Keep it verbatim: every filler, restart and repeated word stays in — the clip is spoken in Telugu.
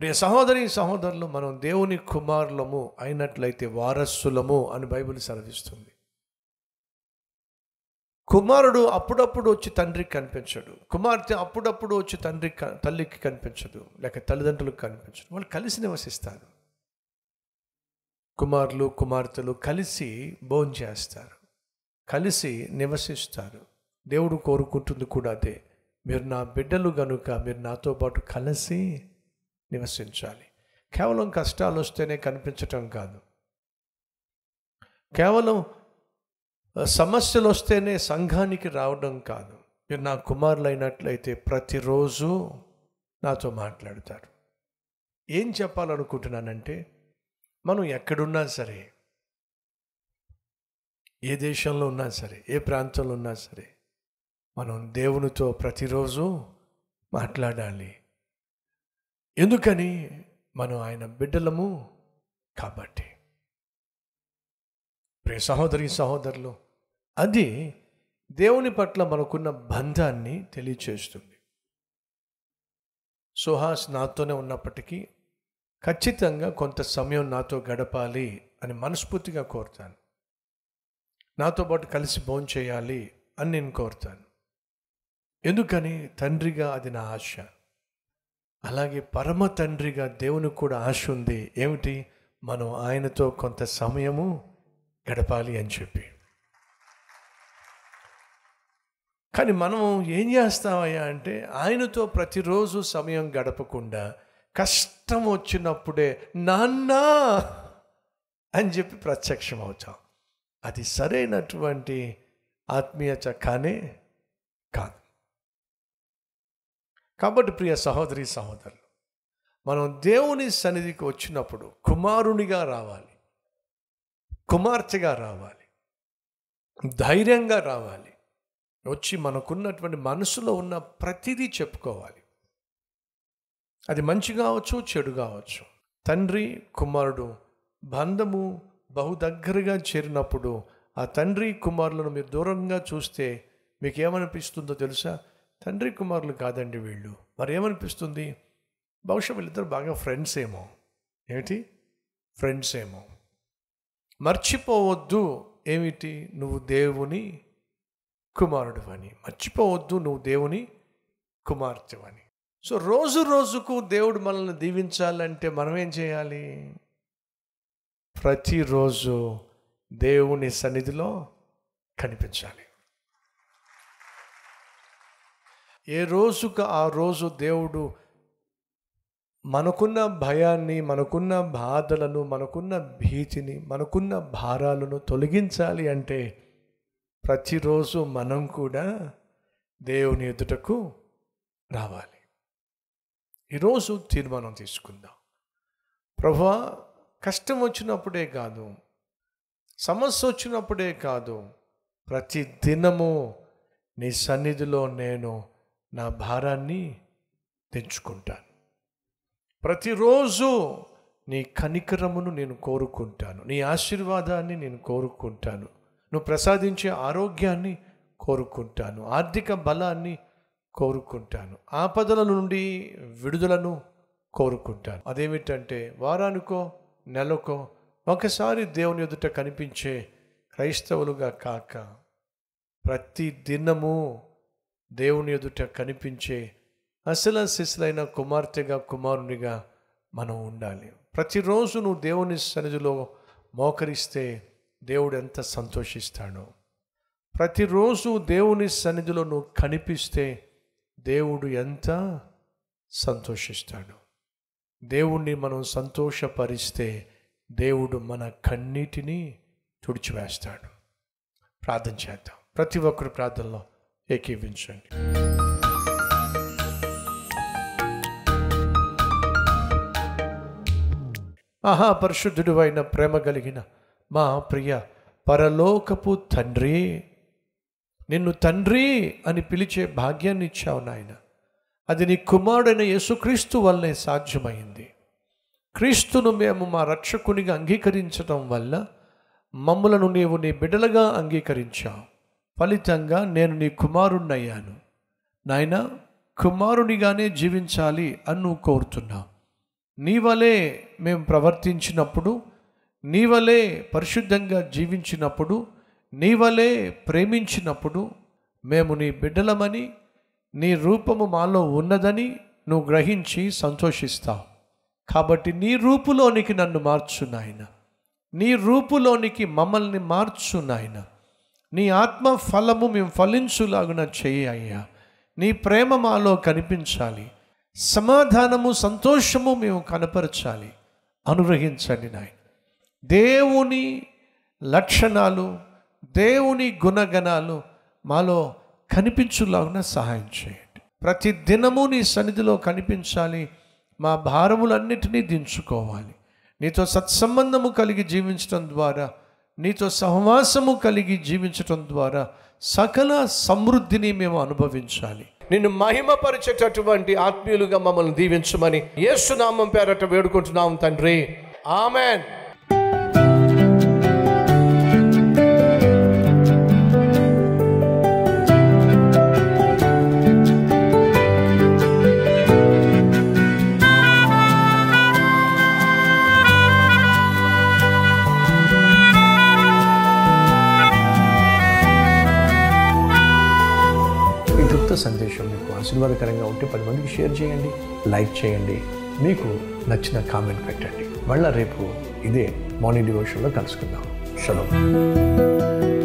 ప్రియ సహోదరి సహోదరులు, మనం దేవుని కుమారులము అయినట్లయితే వారసులము అని బైబిల్ సెలవిస్తుంది. కుమారుడు అప్పుడప్పుడు వచ్చి తండ్రికి కనిపించడు, కుమార్తె అప్పుడప్పుడు వచ్చి తండ్రి తల్లికి కనిపించదు, లేక తల్లిదండ్రులకు కనిపించదు. వాళ్ళు కలిసి నివసిస్తారు. కుమారులు కుమార్తెలు కలిసి భోంచేస్తారు, కలిసి నివసిస్తారు. దేవుడు కోరుకుంటుంది కూడా అదే. మీరు నా బిడ్డలు గనుక మీరు నాతో పాటు కలిసి నివసించాలి. కేవలం కష్టాలు వస్తేనే కనిపించటం కాదు, కేవలం సమస్యలు వస్తేనే సంఘానికి రావడం కాదు. మీరు నా కుమారులు అయినట్లయితే ప్రతిరోజు నాతో మాట్లాడతారు. ఏం చెప్పాలనుకుంటున్నానంటే, మనం ఎక్కడున్నా సరే, ఏ దేశంలో ఉన్నా సరే, ఏ ప్రాంతంలో ఉన్నా సరే, మనం దేవునితో ప్రతిరోజు మాట్లాడాలి. ఎందుకని? మనం ఆయన బిడ్డలము కాబట్టి. ప్రియ సహోదరి సహోదరులు, అది దేవుని పట్ల మనకున్న బంధాన్ని తెలియచేస్తుంది. సుహాస్ నాతోనే ఉన్నప్పటికీ ఖచ్చితంగా కొంత సమయం నాతో గడపాలి అని మనస్ఫూర్తిగా కోరుతాను. నాతో పాటు కలిసి భోంచేయాలి అని నేను కోరుతాను. ఎందుకని? తండ్రిగా అది నా ఆశ. అలాగే పరమ తండ్రిగా దేవునికి కూడా ఆశ ఉంది. ఏమిటి? మనం ఆయనతో కొంత సమయము గడపాలి అని చెప్పి. కానీ మనం ఏం చేస్తామయ్యా అంటే, ఆయనతో ప్రతిరోజు సమయం గడపకుండా కష్టం వచ్చినప్పుడే నాన్న అని చెప్పి ప్రత్యక్షం అవుతాం. అది సరైనటువంటి ఆత్మీయత కానే కాదు. కాబట్టి ప్రియ సహోదరి సహోదరులు, మనం దేవుని సన్నిధికి వచ్చినప్పుడు కుమారునిగా రావాలి, కుమార్తెగా రావాలి, ధైర్యంగా రావాలి. వచ్చి మనకున్నటువంటి మనసులో ఉన్న ప్రతిదీ చెప్పుకోవాలి. అది మంచి కావచ్చు, చెడు కావచ్చు. తండ్రి కుమారుడు బంధము బహు దగ్గరగా చేరినప్పుడు ఆ తండ్రి కుమారులను మీరు దూరంగా చూస్తే మీకు ఏమనిపిస్తుందో తెలుసా? తండ్రి కుమారులు కాదండి వీళ్ళు. మరి ఏమనిపిస్తుంది? బహుశా వీళ్ళిద్దరు బాగా ఫ్రెండ్స్ ఏమో. ఏమిటి? ఫ్రెండ్స్ ఏమో. మర్చిపోవద్దు ఏమిటి? నువ్వు దేవుని కుమారుడు అని. మర్చిపోవద్దు నువ్వు దేవుని కుమార్తె అని. సో రోజు రోజుకు దేవుడు మనల్ని దీవించాలంటే మనం ఏం చేయాలి? ప్రతిరోజు దేవుని సన్నిధిలో కనిపించాలి. ఏ రోజుకు ఆ రోజు దేవుడు మనకున్న భయాన్ని, మనకున్న బాధలను, మనకున్న భీతిని, మనకున్న భారాలను తొలగించాలి అంటే ప్రతిరోజు మనం కూడా దేవుని ఎదుటకు రావాలి. ఈరోజు తీర్మానం తీసుకుందాం. ప్రభువా, కష్టం వచ్చినప్పుడే కాదు, సమస్య వచ్చినప్పుడే కాదు, ప్రతి దినము నీ సన్నిధిలో నేను నా భారాన్ని తెంచుకుంటాను. ప్రతిరోజు నీ కనికరమును నేను కోరుకుంటాను, నీ ఆశీర్వాదాన్ని నేను కోరుకుంటాను, నువ్వు ప్రసాదించే ఆరోగ్యాన్ని కోరుకుంటాను, ఆర్థిక బలాన్ని కోరుకుంటాను, ఆపదల నుండి విడుదలను కోరుకుంటాను. అదేమిటంటే వారానికో నెలకో ఒకసారి దేవుని ఎదుట కనిపించే క్రైస్తవులుగా కాక ప్రతి దినము దేవుని ఎదుట కనిపించే అసలు శిశులైన కుమార్తెగా కుమారునిగా మనం ఉండాలి. ప్రతిరోజు నువ్వు దేవుని సన్నిధిలో మోకరిస్తే దేవుడు ఎంత సంతోషిస్తాడో, ప్రతిరోజు దేవుని సన్నిధిలో నువ్వు కనిపిస్తే దేవుడు ఎంత సంతోషిస్తాడు. దేవుణ్ణి మనం సంతోషపరిస్తే దేవుడు మన కన్నీటిని తుడిచివేస్తాడు. ప్రార్థన చేద్దాం. ప్రతి ఒక్కరు ప్రార్థనలో ఏకీవించండి. ఆహా పరిశుద్ధుడు అయిన ప్రేమ కలిగిన మా ప్రియ పరలోకపు తండ్రి, నిన్ను తండ్రి అని పిలిచే భాగ్యాన్ని ఇచ్చావు నాయన. అది నీ కుమారుడైన యేసుక్రీస్తు వల్లే సాధ్యమైంది. క్రీస్తును మేము మా రక్షకునిగా అంగీకరించడం వల్ల మమ్ములను నీవు నీ బిడ్డలుగా అంగీకరించావు. ఫలితంగా నేను నీ కుమారుణ్ణయ్యాను. నాయన, కుమారునిగానే జీవించాలి అని నువ్వు కోరుతున్నావు. నీ వలే మేము ప్రవర్తించినప్పుడు, నీ వలే పరిశుద్ధంగా జీవించినప్పుడు, నీ వలే ప్రేమించినప్పుడు మేము నీ బిడ్డలమని, నీ రూపము మాలో ఉన్నదని నువ్వు గ్రహించి సంతోషిస్తావు. కాబట్టి నీ రూపులోనికి నన్ను మార్చు నాయన, నీ రూపులోనికి మమ్మల్ని మార్చు నాయన. నీ ఆత్మ ఫలము మేము ఫలించులాగున చేయి అయ్యా. నీ ప్రేమ మాలో కనిపించాలి, సమాధానము సంతోషము మేము కనపరచాలి. అనుగ్రహించండి నాయన. దేవుని లక్షణాలు, దేవుని గుణగణాలు మాలో కనిపించులాగున సహాయం చేయండి. ప్రతి దినము నీ సన్నిధిలో కనిపించాలి. మా భారములన్నిటినీ దించుకోవాలి. నీతో సత్సంబంధము కలిగి జీవించడం ద్వారా, నీతో సహవాసము కలిగి జీవించటం ద్వారా సకల సమృద్ధిని మేము అనుభవించాలి. నిన్ను మహిమపరిచేటటువంటి ఆత్మీయులుగా మమ్మల్ని దీవించమని యేసు నామం పేరట వేడుకుంటున్నాం తండ్రి, ఆమెన్. సందేశం మీకు ఆశీర్వాదకరంగా ఉంటే పది మందికి షేర్ చేయండి, లైక్ చేయండి, మీకు నచ్చిన కామెంట్ పెట్టండి. మళ్ళీ రేపు ఇదే మార్నింగ్ డివోషన్లో కలుసుకుందాం. షలోమ్.